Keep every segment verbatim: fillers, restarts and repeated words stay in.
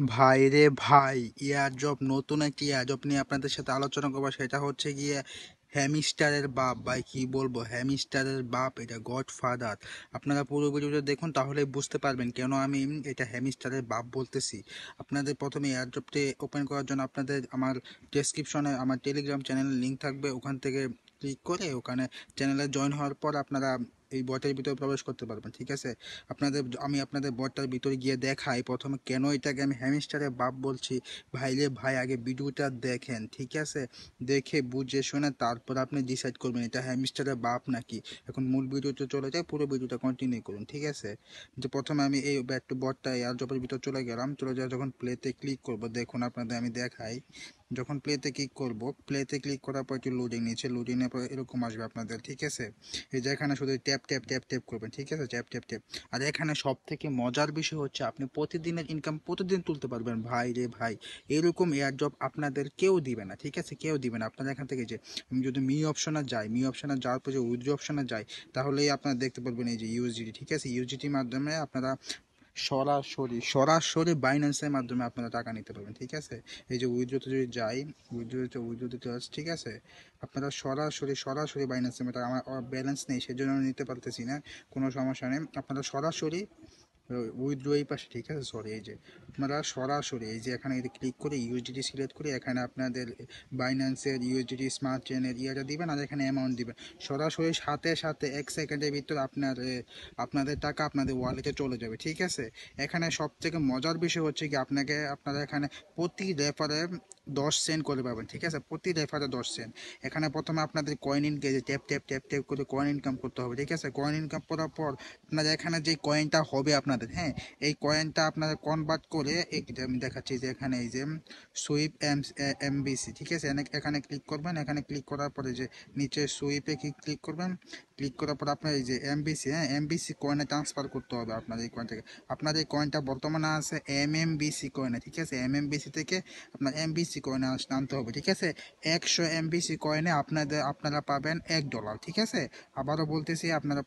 ভাই রে ভাই, এয়ারড্রপ নতুন একটি এয়ারড্রপ নিয়ে আপনাদের সাথে আলোচনা করবো। সেটা হচ্ছে গিয়ে হ্যামিস্টারের বাপ। ভাই কি বলবো, হ্যামিস্টারের বাপ, এটা গড ফাদার। আপনারা পুরো ভিডিওটা দেখুন, তাহলে বুঝতে পারবেন কেন আমি এটা হ্যামিস্টারের বাপ বলতেছি। আপনাদের প্রথমে এয়ারড্রপটি ওপেন করার জন্য আপনাদের আমার ডেসক্রিপশনে আমার টেলিগ্রাম চ্যানেলের লিঙ্ক থাকবে, ওখান থেকে ক্লিক করে ওখানে চ্যানেলে জয়েন হওয়ার পর আপনারা এই বটের ভিতরে প্রবেশ করতে পারবেন। ঠিক আছে, আপনাদের আমি আপনাদের বটটার ভিতরে গিয়ে দেখাই প্রথমে কেন এটাকে আমি হ্যামস্টারের বাপ বলছি। ভাইরে ভাই, আগে ভিডিওটা দেখেন, ঠিক আছে? দেখে বুঝে শুনে তারপর আপনি ডিসাইড করবেন এটা হ্যামস্টারের বাপ নাকি। এখন মূল ভিডিওতে চলে যায়, পুরো ভিডিওটা কন্টিনিউ করুন, ঠিক আছে? যে প্রথমে আমি এই ব্যাট বটটা এয়ারড্রপের ভিতর চলে গেলাম, চলে যাওয়া যখন প্লেতে ক্লিক করব, দেখুন আপনাদের আমি দেখাই। যখন প্লেতে ক্লিক করব, প্লেতে ক্লিক করার পর একটু লোডিং নিচ্ছে, লোডিং এর পর এরকম আসবে আপনাদের, ঠিক আছে? এই যে এখানে শুধু ট্যাপ ট্যাপ ট্যাপ ট্যাপ করবেন, ঠিক আছে? Tap tap tap. আর এখানে সব থেকে মজার বিষয় হচ্ছে আপনি প্রতিদিনের ইনকাম প্রতিদিন তুলতে পারবেন। ভাই রে ভাই, এরকম এয়ারড্রপ আপনাদের কেউ দিবে না, ঠিক আছে? কেউ দিবে না। আপনারা এখান থেকে যে আমি যদি মি অপশনে যাই, মি অপশনে যাওয়ার পর যে উইথড্র অপশনে যাই, তাহলেই আপনারা দেখতে পারবেন এই যে ইউএসডিটি, ঠিক আছে? ইউএসডিটির মাধ্যমে আপনারা সরাসরি সরাসরি বাইন্যান্সের মাধ্যমে আপনারা টাকা নিতে পারবেন, ঠিক আছে? এই যে উইথড্রোতে যদি যাই, উইথড্রোতে উইথড্রোতে চার্জ, ঠিক আছে? আপনারা সরাসরি সরাসরি বাইন্যান্সের মাধ্যমে, আমার ব্যালেন্স নেই সেজন্য নিতে পারতেছি না, কোনো সমস্যা নেই। আপনারা সরাসরি উইথড্র এই পাশে, ঠিক আছে? সরি, এই যে আপনারা সরাসরি এই যে এখানে ক্লিক করে ইউএসডিটি সিলেক্ট করে এখানে আপনাদের বাইন্যান্সের ইউএসডিটি স্মার্ট চেনের ইয়েটা দিবেন আর এখানে অ্যামাউন্ট দিবেন। সরাসরি সাথে সাথে এক সেকেন্ডের ভিতর আপনার আপনাদের টাকা আপনাদের ওয়ালেটে চলে যাবে, ঠিক আছে? এখানে সব থেকে মজার বিষয় হচ্ছে কি, আপনাকে আপনারা এখানে প্রতি রেফারে দশ সেন্ট করে পাবেন, ঠিক আছে? প্রতি রেফারে দশ সেন্ট। এখানে প্রথমে আপনাদের কয়েন ইনকে ট্যাপ ট্যাপ ট্যাপ ট্যাপ করে কয়েন ইনকাম করতে হবে, ঠিক আছে? কয়েন ইনকাম করার পর আপনাদের এখানে যে কয়েনটা হবে আপনাদের, হ্যাঁ, এই কয়েনটা আপনারা কনভার্ট করে আমি দেখাচ্ছি যে এখানে এই যে সুইপ এম এমবিসি, ঠিক আছে? এখানে ক্লিক করবেন, এখানে ক্লিক করার পরে যে নিচে সুইপে ক্লিক করবেন, ক্লিক করার পর আপনার এই যে এমবিসি, হ্যাঁ, এমবিসি কয়েনে ট্রান্সফার করতে হবে আপনার এই কয়েন থেকে। আপনার এই কয়েনটা বর্তমানে আছে এম এম বিসি কয়েনে, ঠিক আছে? এম এম বিসি থেকে আপনার এমবিসি কয়েনে আনতে হবে, ঠিক আছে? একশো এমবিসি কয়েনে আপনাদের আপনারা পাবেন এক ডলার, ঠিক আছে? আবারও বলতেছি, আপনারা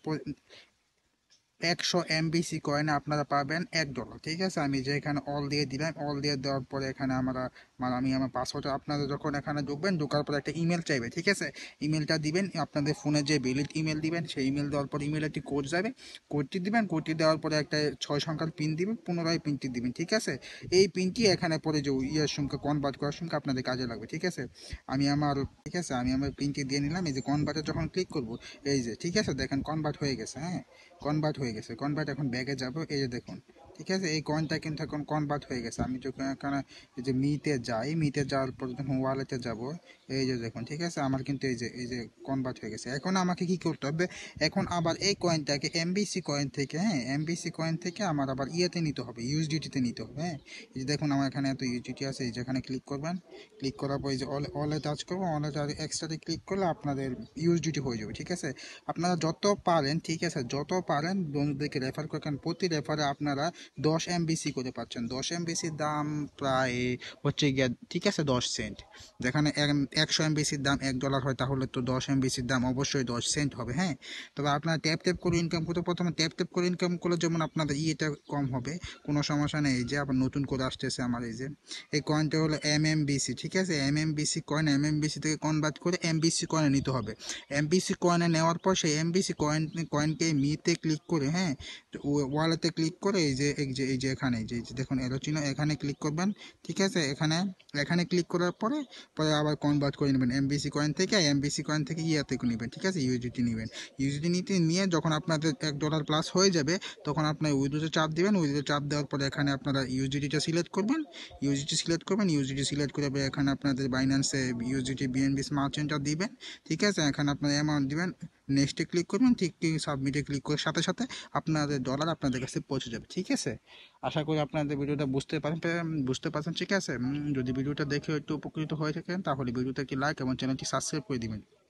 একশো এমবিসি কয়েনে আপনারা পাবেন এক ডলার, ঠিক আছে? আমি যে এখানে অল দিয়ে দিলাম, অল দিয়ে দেওয়ার পরে এখানে আমরা মানে আমি আমার পাসওয়ার্ড, আপনারা যখন এখানে ঢুকবেন, ঢোকার পরে একটা ইমেল চাইবে, ঠিক আছে? ইমেলটা দিবেন, আপনাদের ফোনে যে ভ্যালিড ইমেল দিবেন, সেই ইমেল দেওয়ার পর ইমেলে একটি কোড যাবে, কোডটি দিবেন, কোডটি দেওয়ার পরে একটা ছয় সংখ্যার পিন দিবেন, পুনরায় পিনটি দিবেন, ঠিক আছে? এই পিনটি এখানে পরে যে ইয়ের সংখ্যা কনভার্ট করার সংখ্যা আপনাদের কাজে লাগবে, ঠিক আছে? আমি আমার ঠিক আছে আমি আমার পিনটি দিয়ে নিলাম। এই যে কনভার্টে যখন ক্লিক করব, এই যে ঠিক আছে দেখেন কনভার্ট হয়ে গেছে, হ্যাঁ, কনভার্ট হয়ে গেছে। কনভার্ট এখন ব্যাগে যাব, এই যে দেখুন, ঠিক আছে? এই কয়েনটা কিন্তু এখন কনভার্ট হয়ে গেছে। আমি যখন এখানে এই যে মিতে যাই, মিতে যাওয়ার পর যখন ওয়ালেটে যাব, এই যে দেখুন, ঠিক আছে? আমার কিন্তু এই যে এই যে কনভার্ট হয়ে গেছে। এখন আমাকে কি করতে হবে, এখন আবার এই কয়েনটাকে এমবিসি কয়েন থেকে, হ্যাঁ, এমবিসি কয়েন থেকে আমার আবার ইয়েতে নিতে হবে, ইউএসডিটিতে নিতে হবে, হ্যাঁ। এই যে দেখুন আমার এখানে এত ইউএসডিটি আছে, এই যেখানে ক্লিক করবেন, ক্লিক করার পর এই যে অল অলে টাচ করবো, অলে এক্সট্রাতে ক্লিক করলে আপনাদের ইউএসডিটি হয়ে যাবে, ঠিক আছে? আপনারা যত পারেন, ঠিক আছে, যত পারেন বন্ধুদেরকে রেফার করেন। প্রতি রেফারে আপনারা দশ এমবিসি করে পাচ্ছেন। দশ এমবিসির দাম প্রায় হচ্ছে গিয়ে, ঠিক আছে, দশ সেন্ট। যেখানে একশো এমবিসির দাম এক ডলার হয়, তাহলে তো দশ এমবিসির দাম অবশ্যই দশ সেন্ট হবে, হ্যাঁ। তবে আপনারা ট্যাপ ট্যাপ করে ইনকাম করতে, প্রথমে ট্যাপ ট্যাপ করে ইনকাম করলে যেমন আপনাদের ইয়েটা কম হবে, কোনো সমস্যা নেই। এই যে আবার নতুন করে আসতেছে আমার এই যে এই কয়েনটা হলো এম এম বিসি, ঠিক আছে? M M BC coin M M BC থেকে কনভার্ট করে এমবিসি কয়েনে নিতে হবে। এমবিসি কয়েনে নেওয়ার পর সেই এমবিসি কয়েন কয়েনকে মিতে ক্লিক করে, হ্যাঁ, ওয়ালেতে ক্লিক করে এই যে এই যে এই যে এখানে যে দেখুন এরো চিহ্ন, এখানে ক্লিক করবেন, ঠিক আছে? এখানে এখানে ক্লিক করার পরে পরে আবার কনভার্ট করে নেবেন এমবিসি কয়েন থেকে, এমবিসি কয়েন থেকে ইয়াতে নেবেন, ঠিক আছে? ইউএসডিটি নেবেন। ইউএসডিটি নিতে নিয়ে যখন আপনাদের এক ডলার প্লাস হয়ে যাবে, তখন আপনার উইথড্রোতে চাপ দিবেন। উইথড্রোতে চাপ দেওয়ার পরে এখানে আপনারা ইউএসডিটিটা সিলেক্ট করবেন, ইউএসডিটি সিলেক্ট করবেন, ইউএসডিটি সিলেক্ট করে এখানে আপনাদের বাইন্যান্সে ইউএসডিটি বিএনবি স্মার্ট চেনটা দিবেন, ঠিক আছে? এখানে আপনার অ্যামাউন্ট দিবেন, নেক্সটে ক্লিক করবেন, ঠিক ঠিক সাবমিটে ক্লিক করার সাথে সাথে আপনাদের ডলার আপনাদের কাছে পৌঁছে যাবে, ঠিক আছে? আশা করি আপনাদের ভিডিওটা বুঝতে পারেন বুঝতে পারছেন, ঠিক আছে? যদি ভিডিওটা দেখে একটু উপকৃত হয়ে থাকেন, তাহলে ভিডিওতে একটি লাইক এবং চ্যানেলটি সাবস্ক্রাইব করে দিবেন।